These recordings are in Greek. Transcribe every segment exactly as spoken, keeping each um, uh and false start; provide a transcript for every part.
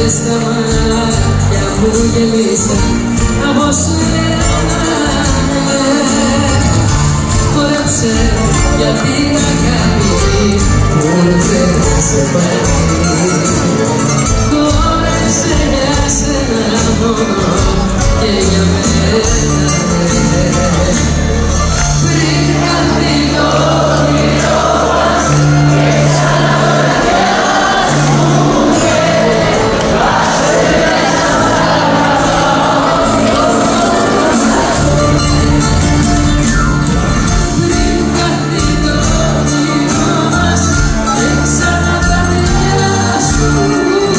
Μες στα μάτια μου γεμίσαν από σένα. Τώρα ξέρω γιατί την αγάπη μόνο δεν σε πάρει. Χόρεψε για σένα μόνο και για μένα. Πριν χαθεί το όνειρό μας και ξαναδωριάζουμε, βάσε μέσα στα μάτια. Πριν χαθεί το όνειρό μας και ξαναδωριάζουμε,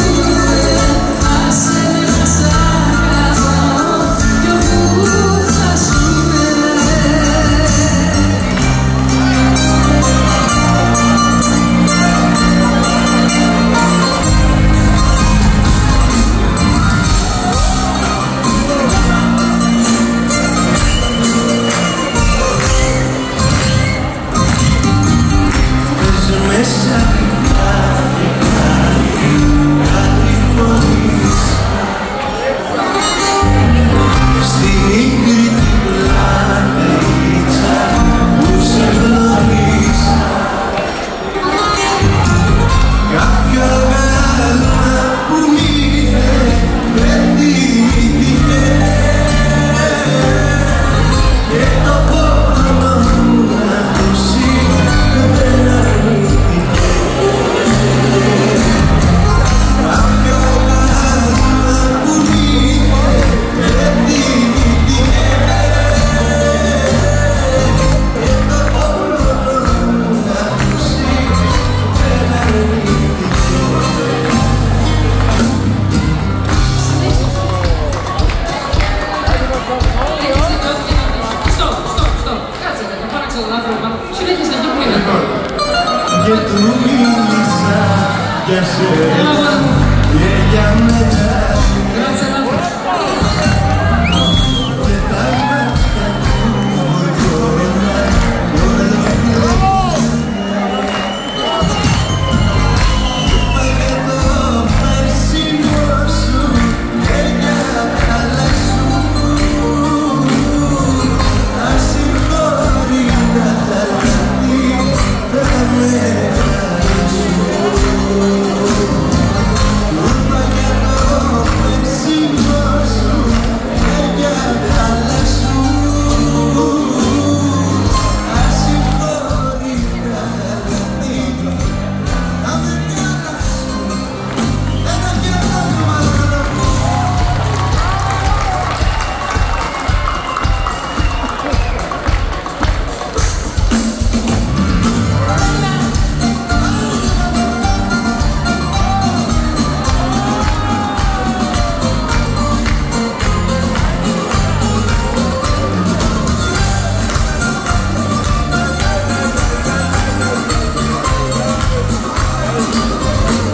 άσε να σ' αγαπάω κι όπου φτάσουμε. Μέσα κάτι, κάτι, κάτι φωνής στη μικρή την πλάτειτσα που σε γνωρίζα. Κάποιο γάλμα που μείνε δεν θυμήθηκε και το πόνο μου να ακούσει δεν αρνήθηκε. Και του μίλησα για σένα και για μένα.